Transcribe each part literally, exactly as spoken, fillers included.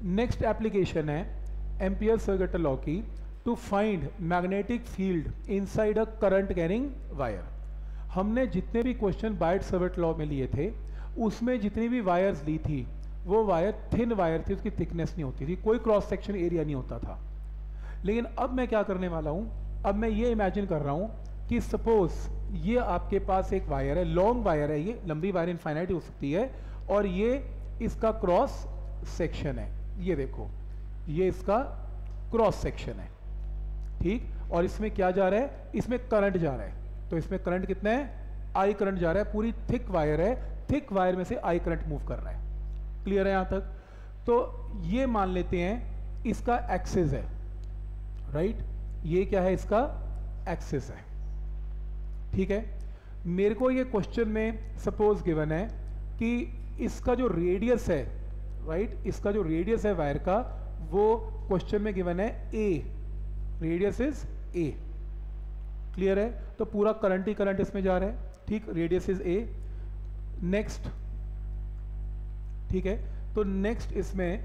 Next application है Ampere circuit law की, to find magnetic field inside a current carrying wire. हमने जितने भी क्वेश्चन बायट सर्किट लॉ में लिए थे उसमें जितनी भी वायर्स ली थी वो वायर थिन वायर थी, उसकी थिकनेस नहीं होती थी, कोई क्रॉस सेक्शन एरिया नहीं होता था। लेकिन अब मैं क्या करने वाला हूँ, अब मैं ये इमेजिन कर रहा हूँ कि सपोज ये आपके पास एक वायर है, लॉन्ग वायर है, ये लंबी वायर इनफाइनाइट हो सकती है, और ये इसका क्रॉस सेक्शन है, ये देखो ये इसका क्रॉस सेक्शन है, ठीक। और इसमें क्या जा रहा है, इसमें करंट जा रहा है, तो इसमें करंट कितना है, आई करंट जा रहा है, पूरी थिक वायर है, थिक वायर में से आई करंट मूव कर रहा है। क्लियर है यहाँ तक? तो ये मान लेते हैं इसका एक्सिस है, राइट, ये क्या है, इसका एक्सिस है, ठीक है। मेरे को ये क्वेश्चन में सपोज गिवन है कि इसका जो रेडियस है, राइट, इसका जो रेडियस है वायर का, वो क्वेश्चन में गिवन है a, radius is a. Clear है? तो पूरा करंट ही करंट इसमें जा रहा है, ठीक, रेडियस इज ए। नेक्स्ट, ठीक है, तो नेक्स्ट इसमें,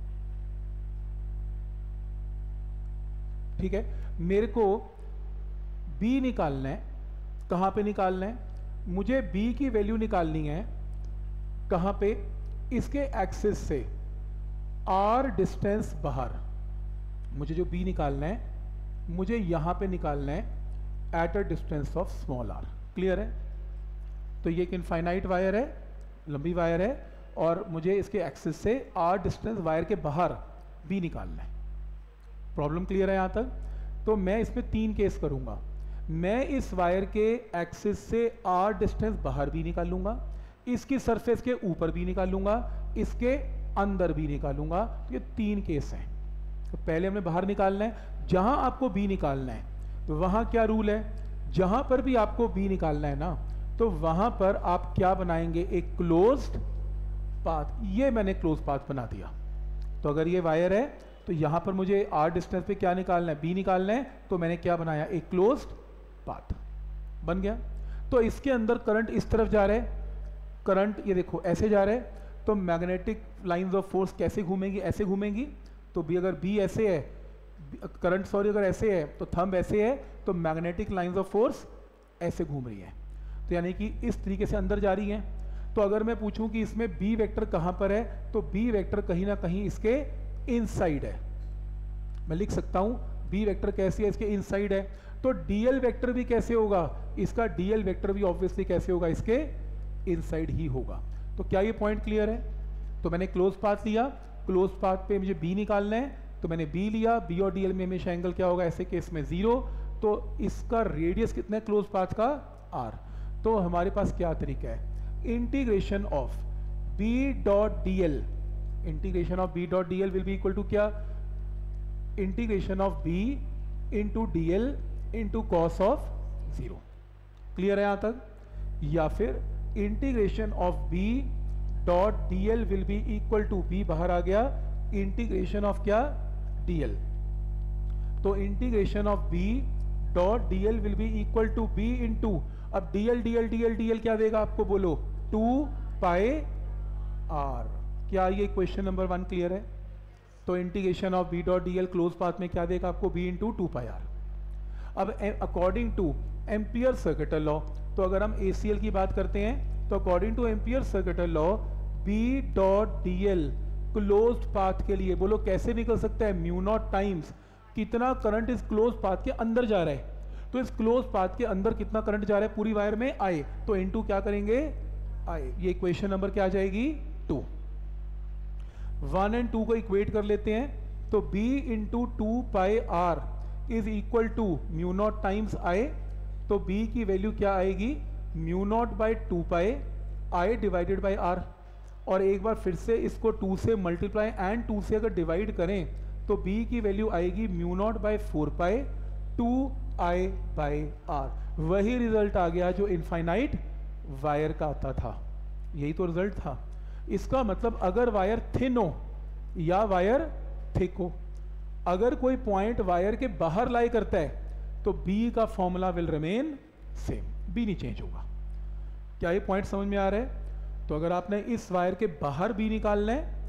ठीक है, मेरे को B निकालना है। कहाँ पे निकालना है? मुझे B की वैल्यू निकालनी है कहाँ पे, इसके एक्सिस से R डिस्टेंस बाहर। मुझे जो B निकालना है मुझे यहाँ पे निकालना है at a distance of small r। Clear है? तो ये एक इनफाइनाइट वायर है, लंबी वायर है, और मुझे इसके एक्सिस से R डिस्टेंस वायर के बाहर B निकालना है। प्रॉब्लम क्लियर है यहाँ तक? तो मैं इसमें तीन केस करूँगा। मैं इस वायर के एक्सिस से R डिस्टेंस बाहर भी निकालूंगा, इसकी सरफेस के ऊपर भी निकालूंगा, इसके अंदर भी निकालूंगा। तो ये तीन केस हैं। तो पहले हमने बाहर निकालना है, जहां आपको B निकालना है तो वहां क्या रूल है, जहां पर भी आपको B निकालना है ना, तो वहां पर आप क्या बनाएंगे, एक क्लोज्ड पाथ। ये मैंने क्लोज पाथ बना दिया। तो अगर ये वायर है तो यहां पर मुझे R डिस्टेंस पे क्या निकालना है, B निकालना है, तो मैंने क्या बनाया, एक क्लोज्ड पाथ बन गया। तो इसके अंदर करंट इस तरफ जा रहा है, करंट ये देखो ऐसे जा रहा है, तो मैग्नेटिक लाइंस ऑफ फोर्स कैसे घूमेंगी, ऐसे घूमेंगी। तो भी अगर B ऐसे है, करंट सॉरी अगर ऐसे है तो थंब ऐसे है, तो मैग्नेटिक लाइंस ऑफ फोर्स ऐसे घूम रही है, तो यानी कि इस तरीके से अंदर जा रही है। तो अगर मैं पूछूं कि इसमें B वेक्टर कहां पर है, तो B वेक्टर कहीं ना कहीं इसके इनसाइड है। मैं लिख सकता हूं B वेक्टर कैसी है, इसके इनसाइड है। तो डीएल वेक्टर भी कैसे होगा, इसका डीएल वेक्टर भी ऑब्वियसली कैसे होगा, इसके इनसाइड ही होगा। तो क्या ये पॉइंट क्लियर है? तो मैंने क्लोज पाथ लिया, क्लोज पाथ पे मुझे B निकालना है, तो मैंने B लिया। B और डीएल में हमेशा एंगल क्या होगा, ऐसे केस में जीरो। तो इसका रेडियस कितना है क्लोज पाथ का, R। तो हमारे पास क्या तरीका है, integration of B dot d l, integration of B dot d l will be equal to क्या, integration of B into d l into cos of zero. Clear है यहां तक? या फिर integration of B dot d l will be equal to, B बाहर आ गया, integration of क्या, D L। तो integration of B dot d l will be equal to B into, अब D L D L D L D L क्या देगा आपको, बोलो, टू पाई R। क्या ये क्वेश्चन नंबर वन क्लियर है? तो integration of B dot d l close path में क्या देगा आपको, B into two pi R। अब according to Ampere circuital law, तो अगर हम A C L की बात करते हैं तो according to Ampere circuital law B dot d l closed path के लिए, बोलो कैसे निकल सकता है, म्यू नॉट टाइम्स कितना करंट इस क्लोज पाथ के अंदर जा रहा है। तो इस क्लोज पाथ के अंदर कितना करंट जा रहा है पूरी वायर में, I। तो इनटू क्या करेंगे, I। ये इक्वेशन नंबर क्या आ जाएगी, टू। वन एंड टू को इक्वेट कर लेते हैं, तो B into two pi R is equal to mu naught times I। तो B की वैल्यू क्या आएगी, mu naught by two pi I divided by R। और एक बार फिर से इसको टू से मल्टीप्लाई एंड टू से अगर डिवाइड करें तो B की वैल्यू आएगी mu naught by four pi two I by R. वही रिजल्ट आ गया जो इनफाइनाइट वायर का आता था, यही तो रिजल्ट था। इसका मतलब अगर वायर थिन हो या वायर थिक हो, अगर कोई पॉइंट वायर के बाहर लाई करता है तो B का formula will remain same, B नहीं चेंज होगा। क्या ये पॉइंट समझ में आ रहा है? तो अगर आपने इस वायर के बाहर B निकालना है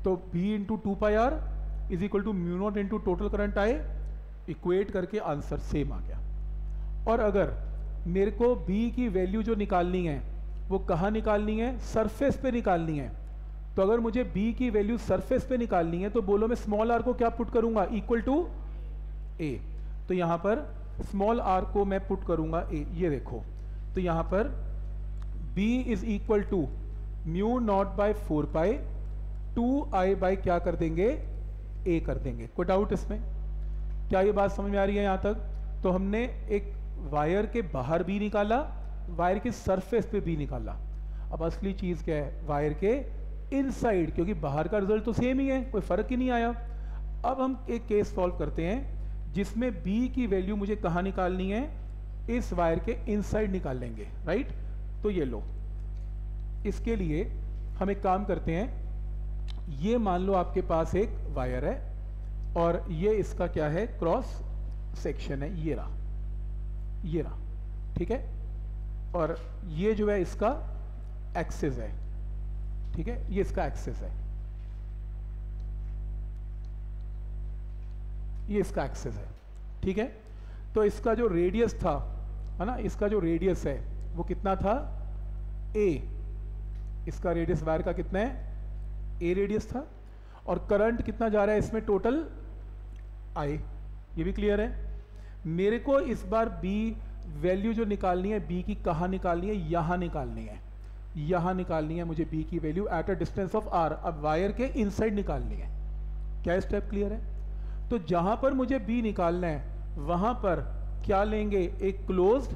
तो B into two pi R is equal to mu naught into total current I, equate करके आंसर सेम आ गया। और अगर मेरे को B की वैल्यू जो निकालनी है वो कहाँ निकालनी है, सरफेस पे निकालनी है। तो अगर मुझे B की वैल्यू सरफेस पे निकालनी है तो बोलो मैं स्मॉल आर को क्या पुट करूंगा, इक्वल टू ए। तो यहाँ पर स्मॉल आर को मैं पुट करूंगा ए, ये देखो। तो यहाँ पर B is equal to mu naught by four pi two I by क्या कर देंगे, ए कर देंगे। कोई डाउट इसमें? क्या ये बात समझ में आ रही है यहाँ तक? तो हमने एक वायर के बाहर भी निकाला, वायर के सरफेस पे भी निकाला। अब असली चीज क्या है, वायर के इनसाइड, क्योंकि बाहर का रिजल्ट तो सेम ही है, कोई फर्क ही नहीं आया। अब हम एक केस सॉल्व करते हैं जिसमें B की वैल्यू मुझे कहाँ निकालनी है, इस वायर के इनसाइड निकाल लेंगे, राइट। तो ये लो, इसके लिए हम एक काम करते हैं, ये मान लो आपके पास एक वायर है और ये इसका क्या है, क्रॉस सेक्शन है, ये रहा, ये रहा, ठीक है। और ये जो है इसका एक्सिस है, ठीक है, ये इसका एक्सिस है, ये इसका एक्सिस है, ठीक है। तो इसका जो रेडियस था, है ना, इसका जो रेडियस है वो कितना था, ए। इसका रेडियस वायर का कितना है, ए रेडियस था। और करंट कितना जा रहा है इसमें, टोटल आई। ये भी क्लियर है। मेरे को इस बार बी वैल्यू जो निकालनी है, बी की कहाँ निकालनी है, यहाँ निकालनी है, यहाँ निकालनी है मुझे बी की value at a distance of R. अब वायर के इनसाइड निकालनी है। क्या स्टेप क्लियर है? तो जहां पर मुझे बी निकालना है वहां पर क्या लेंगे, एक क्लोज्ड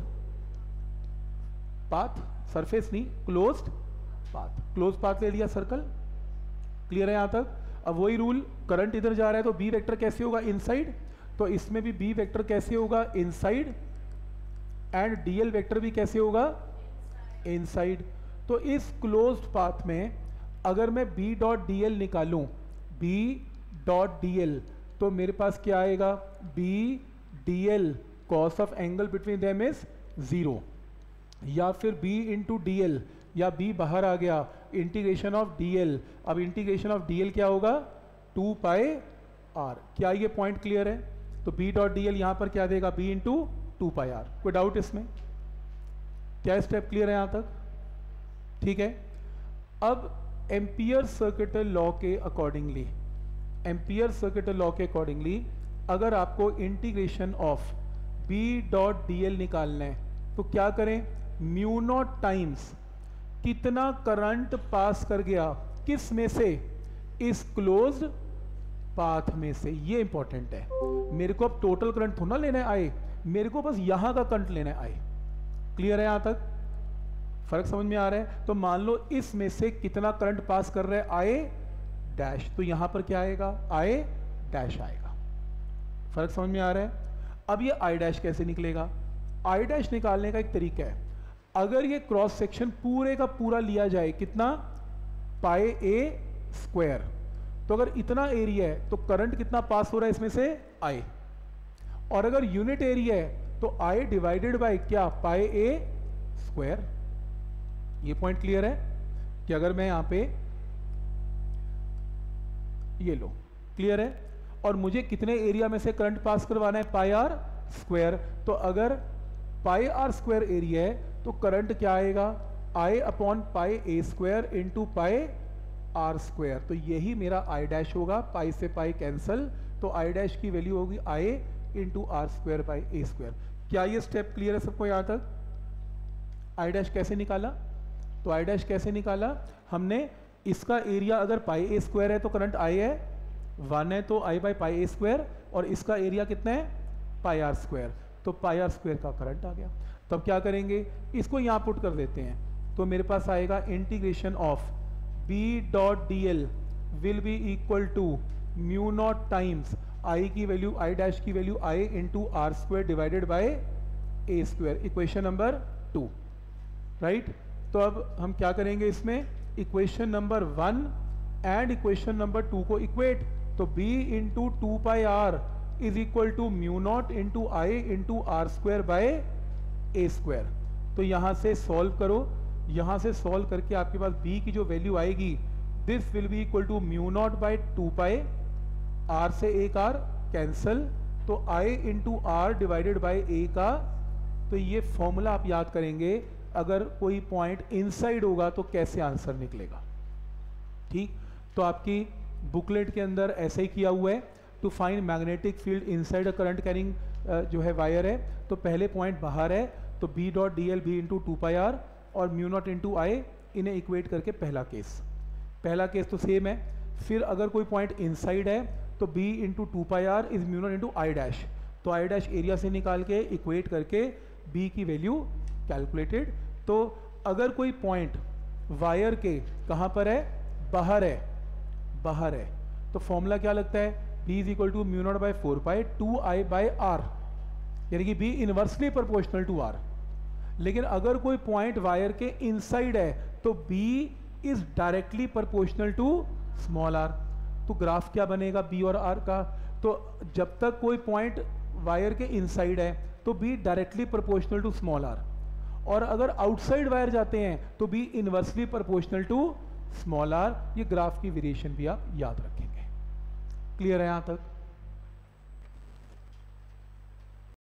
पाथ, सरफेस नहीं, क्लोज्ड पाथ। क्लोज पाथ ले लिया, सर्कल। क्लियर है यहां तक? अब वही रूल, करंट इधर जा रहा है तो बी वेक्टर कैसे होगा, इनसाइड। तो इसमें भी बी वेक्टर कैसे होगा, इनसाइड। एंड डीएल वेक्टर भी कैसे होगा, इनसाइड। तो इस क्लोज्ड पाथ में अगर मैं बी डॉट डी एल निकालूं, बी डॉट डी एल, तो मेरे पास क्या आएगा, B d l cos of angle between them is zero. या फिर बी इंटू डी एल, या बी बाहर आ गया, इंटीग्रेशन ऑफ डी एल। अब इंटीग्रेशन ऑफ डी एल क्या होगा, टू पाई आर। क्या ये पॉइंट क्लियर है? तो बी डॉट डी एल यहां पर क्या देगा, B into two pi R. कोई डाउट इसमें? क्या स्टेप क्लियर है यहां तक? ठीक है। अब एम्पियर सर्किटल लॉ के अकॉर्डिंगली, एम्पियर सर्किटल लॉ के अकॉर्डिंगली अगर आपको integration of B dot d l निकालना है तो क्या करें, म्यू नॉट टाइम्स कितना करंट पास कर गया, किस में से, इस क्लोज्ड पाथ में से। ये इंपॉर्टेंट है। मेरे को अब टोटल करंट थोड़ा लेना है आए, मेरे को बस यहां का करंट लेना है आए। क्लियर है यहां तक? फर्क समझ में आ रहा है? तो मान लो इसमें से कितना करंट पास कर रहा है, आए डैश। तो यहां पर क्या आएगा, आए डैश आएगा। फर्क समझ में आ रहा है? अब ये आई डैश कैसे निकलेगा? आई डैश निकालने का एक तरीका है, अगर ये क्रॉस सेक्शन पूरे का पूरा लिया जाए, कितना, पाई ए स्क्वायर। तो अगर इतना एरिया है तो करंट कितना पास हो रहा है इसमें से, आई। और अगर यूनिट एरिया है तो आई डिवाइडेड बाय क्या, पाई ए स्क्वायर। ये पॉइंट क्लियर है कि अगर मैं यहां पे ये लो, क्लियर है। और मुझे कितने एरिया में से करंट पास करवाना है, पाई आर स्क्वायर। तो अगर पाई आर स्क्वायर एरिया है तो करंट क्या आएगा, I upon pi a square into pi R square. तो यही मेरा आई डैश होगा, पाई से पाई कैंसल, तो आई डैश की वैल्यू होगी I into R square by a square. क्या ये स्टेप क्लियर है सबको यहाँ तक? आई डैश कैसे निकाला? तो आई डैश कैसे निकाला हमने, इसका एरिया अगर पाई ए स्क्वायर है तो करंट आई है, वन है तो आई बाई पाई ए स्क्वायर, और इसका एरिया कितना है, पाई आर स्क्वायर। तो पाई आर स्क्वायर का करंट आ गया। तब क्या करेंगे, इसको यहाँ पुट कर देते हैं। तो मेरे पास आएगा integration of B dot d l will be equal to mu naught times I की वैल्यू, आई डैश की value I into R square divided by a square. Equation number two, right. तो अब हम क्या करेंगे इसमें, equation number one and equation number two को equate. तो b into two pi R is equal to mu naught into I into R square by a square. तो यहां से सॉल्व करो, यहां से सॉल्व करके आपके पास b की जो वैल्यू आएगी this will be equal to mu naught by two pi, R से एक आर कैंसल, तो I into R divided by a का, तो ये फॉर्मूला आप याद करेंगे, अगर कोई पॉइंट इनसाइड होगा तो कैसे आंसर निकलेगा। ठीक, तो आपकी बुकलेट के अंदर ऐसे ही किया हुआ है, to find magnetic field inside a current carrying जो है वायर है, तो पहले पॉइंट बाहर है, तो B dot d l B into two pi R और म्यू नॉट इंटू आई, इन्हें इक्वेट करके पहला केस, पहला केस तो सेम है। फिर अगर कोई पॉइंट इनसाइड है तो B into two pi R is mu naught into I dash, तो आई डैश एरिया से निकाल के इक्वेट करके बी की वैल्यू कैलकुलेटेड। तो अगर कोई पॉइंट वायर के कहाँ पर है, बाहर है, बाहर है, तो फॉर्मूला क्या लगता है, B is equal to mu naught by four pi two I by R, यानी कि B inversely proportional to R. लेकिन अगर कोई पॉइंट वायर के इनसाइड है तो B is directly proportional to small R. तो ग्राफ क्या बनेगा बी और आर का, तो जब तक कोई पॉइंट वायर के इनसाइड है तो B directly proportional to small R, और अगर आउटसाइड वायर जाते हैं तो B inversely proportional to small R. ये ग्राफ की वेरिएशन भी आप याद रखेंगे। क्लियर है यहाँ तक?